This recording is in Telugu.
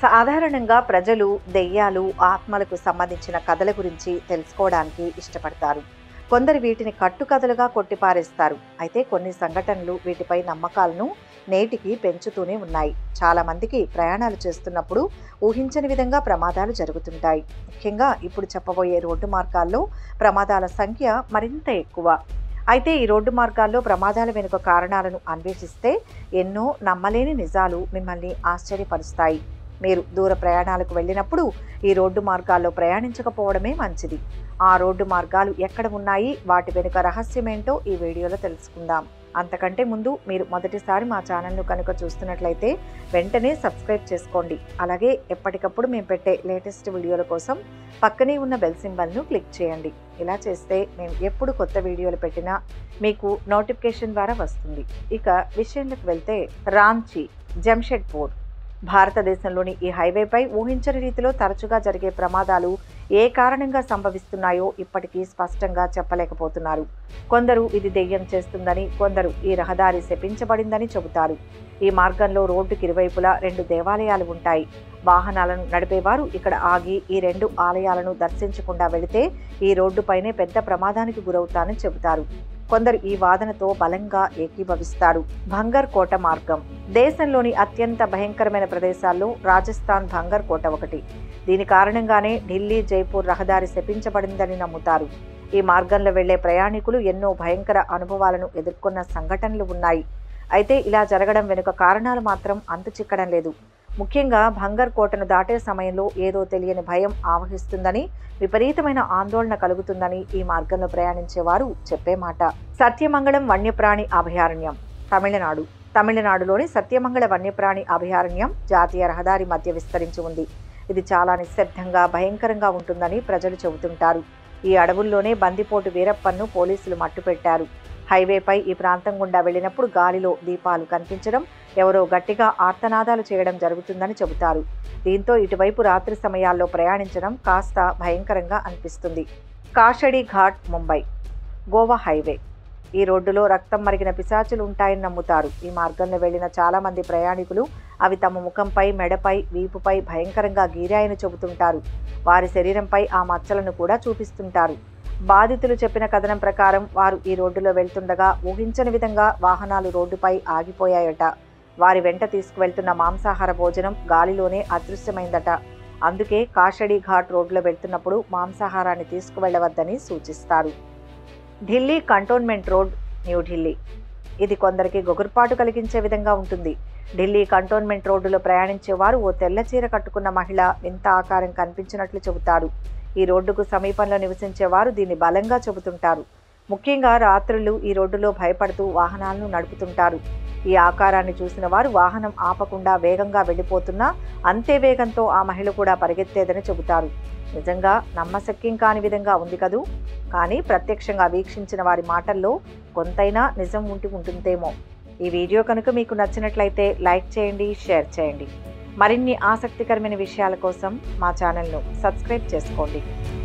సాధారణంగా ప్రజలు దెయ్యాలు, ఆత్మలకు సంబంధించిన కథల గురించి తెలుసుకోవడానికి ఇష్టపడతారు. కొందరు వీటిని కట్టుకథలుగా కొట్టిపారేస్తారు. అయితే కొన్ని సంఘటనలు వీటిపై నమ్మకాలను నేటికి పెంచుతూనే ఉన్నాయి. చాలా మందికి ప్రయాణాలు చేస్తున్నప్పుడు ఊహించని విధంగా ప్రమాదాలు జరుగుతుంటాయి. ముఖ్యంగా ఇప్పుడు చెప్పబోయే రోడ్డు మార్గాల్లో ప్రమాదాల సంఖ్య మరింత ఎక్కువ. అయితే ఈ రోడ్డు మార్గాల్లో ప్రమాదాల వెనుక కారణాలను అన్వేషిస్తే ఎన్నో నమ్మలేని నిజాలు మిమ్మల్ని ఆశ్చర్యపరుస్తాయి. మీరు దూర ప్రయాణాలకు వెళ్ళినప్పుడు ఈ రోడ్డు మార్గాల్లో ప్రయాణించకపోవడమే మంచిది. ఆ రోడ్డు మార్గాలు ఎక్కడ ఉన్నాయి, వాటి వెనుక రహస్యమేంటో ఈ వీడియోలో తెలుసుకుందాం. అంతకంటే ముందు మీరు మొదటిసారి మా ఛానల్ను కనుక చూస్తున్నట్లయితే వెంటనే సబ్స్క్రైబ్ చేసుకోండి. అలాగే ఎప్పటికప్పుడు మేము పెట్టే లేటెస్ట్ వీడియోల కోసం పక్కనే ఉన్న బెల్ సింబల్ను క్లిక్ చేయండి. ఇలా చేస్తే మేము ఎప్పుడు కొత్త వీడియోలు పెట్టినా మీకు నోటిఫికేషన్ ద్వారా వస్తుంది. ఇక విషయంలోకి వెళ్తే, రాంచీ, జంషెడ్పూర్ భారతదేశంలోని ఈ హైవేపై ఊహించని రీతిలో తరచుగా జరిగే ప్రమాదాలు ఏ కారణంగా సంభవిస్తున్నాయో ఇప్పటికీ స్పష్టంగా చెప్పలేకపోతున్నారు. కొందరు ఇది దెయ్యం చేస్తుందని, కొందరు ఈ రహదారి శపించబడిందని చెబుతారు. ఈ మార్గంలో రోడ్డుకి ఇరువైపులా 2 దేవాలయాలు ఉంటాయి. వాహనాలను నడిపేవారు ఇక్కడ ఆగి ఈ 2 ఆలయాలను దర్శించకుండా వెళితే ఈ రోడ్డుపైనే పెద్ద ప్రమాదానికి గురవుతానని చెబుతారు. కొందరు ఈ వాదనతో బలంగా ఏకీభవిస్తారు. భంగర్ కోట మార్గం దేశంలోని అత్యంత భయంకరమైన ప్రదేశాల్లో రాజస్థాన్ భంగర్ కోట ఒకటి. దీని కారణంగానే ఢిల్లీ జైపూర్ రహదారి శపించబడిందని నమ్ముతారు. ఈ మార్గంలో వెళ్లే ప్రయాణికులు ఎన్నో భయంకర అనుభవాలను ఎదుర్కొన్న సంఘటనలు ఉన్నాయి. అయితే ఇలా జరగడం వెనుక కారణాలు మాత్రం అంతు చిక్కడం లేదు. ముఖ్యంగా భంగర్ కోటను దాటే సమయంలో ఏదో తెలియని భయం ఆవహిస్తుందని, విపరీతమైన ఆందోళన కలుగుతుందని ఈ మార్గంలో ప్రయాణించేవారు చెప్పే మాట. సత్యమంగళం వన్యప్రాణి అభయారణ్యం, తమిళనాడులోని సత్యమంగళ వన్యప్రాణి అభయారణ్యం జాతీయ రహదారి మధ్య విస్తరించి ఉంది. ఇది చాలా నిశ్శబ్దంగా, భయంకరంగా ఉంటుందని ప్రజలు చెబుతుంటారు. ఈ అడవుల్లోనే బందిపోటు వీరప్పన్ను పోలీసులు మట్టుపెట్టారు. హైవేపై ఈ ప్రాంతం గుండా వెళ్ళినప్పుడు గాలిలో దీపాలు కనిపించడం, ఎవరో గట్టిగా ఆర్తనాదాలు చేయడం జరుగుతుందని చెబుతారు. దీంతో ఇటువైపు రాత్రి సమయాల్లో ప్రయాణించడం కాస్త భయంకరంగా అనిపిస్తుంది. కాషడి ఘాట్, ముంబై గోవా హైవే. ఈ రోడ్డులో రక్తం మరిగిన పిశాచులు ఉంటాయని నమ్ముతారు. ఈ మార్గంలో వెళ్లిన చాలా మంది ప్రయాణికులు అవి తమ ముఖంపై, మెడపై, వీపుపై భయంకరంగా గీరాయని చెబుతుంటారు. వారి శరీరంపై ఆ మచ్చలను కూడా చూపిస్తుంటారు. బాధితులు చెప్పిన కథనం ప్రకారం వారు ఈ రోడ్డులో వెళ్తుండగా ఊహించని విధంగా వాహనాలు రోడ్డుపై ఆగిపోయాయట. వారి వెంట తీసుకువెళ్తున్న మాంసాహార భోజనం గాలిలోనే అదృశ్యమైందట. అందుకే కాషడి ఘాట్ రోడ్లో వెళ్తున్నప్పుడు మాంసాహారాన్ని తీసుకువెళ్లవద్దని సూచిస్తారు. Delhi cantonment road, New Delhi. ఇది కొందరికి గొగుర్పాటు కలిగించే విధంగా ఉంటుంది. ఢిల్లీ కంటోన్మెంట్ రోడ్డులో ప్రయాణించేవారు ఓ తెల్ల చీర కట్టుకున్న మహిళ వింత ఆకారం కనిపించినట్లు చెబుతారు. ఈ రోడ్డుకు సమీపంలో నివసించేవారు దీన్ని బలంగా చెబుతుంటారు. ముఖ్యంగా రాత్రులు ఈ రోడ్డులో భయపడుతూ వాహనాలను నడుపుతుంటారు. ఈ ఆకారాన్ని చూసిన వారు వాహనం ఆపకుండా వేగంగా వెళ్ళిపోతున్నా అంతే వేగంతో ఆ మహిళ కూడా పరిగెత్తేదని చెబుతారు. నిజంగా నమ్మశక్యం కాని విధంగా ఉంది కదూ. కానీ ప్రత్యక్షంగా వీక్షించిన వారి మాటల్లో కొంతైనా నిజం ఉంటుందేమో. ఈ వీడియో కనుక మీకు నచ్చినట్లయితే లైక్ చేయండి, షేర్ చేయండి. మరిన్ని ఆసక్తికరమైన విషయాల కోసం మా ఛానల్ను సబ్స్క్రైబ్ చేసుకోండి.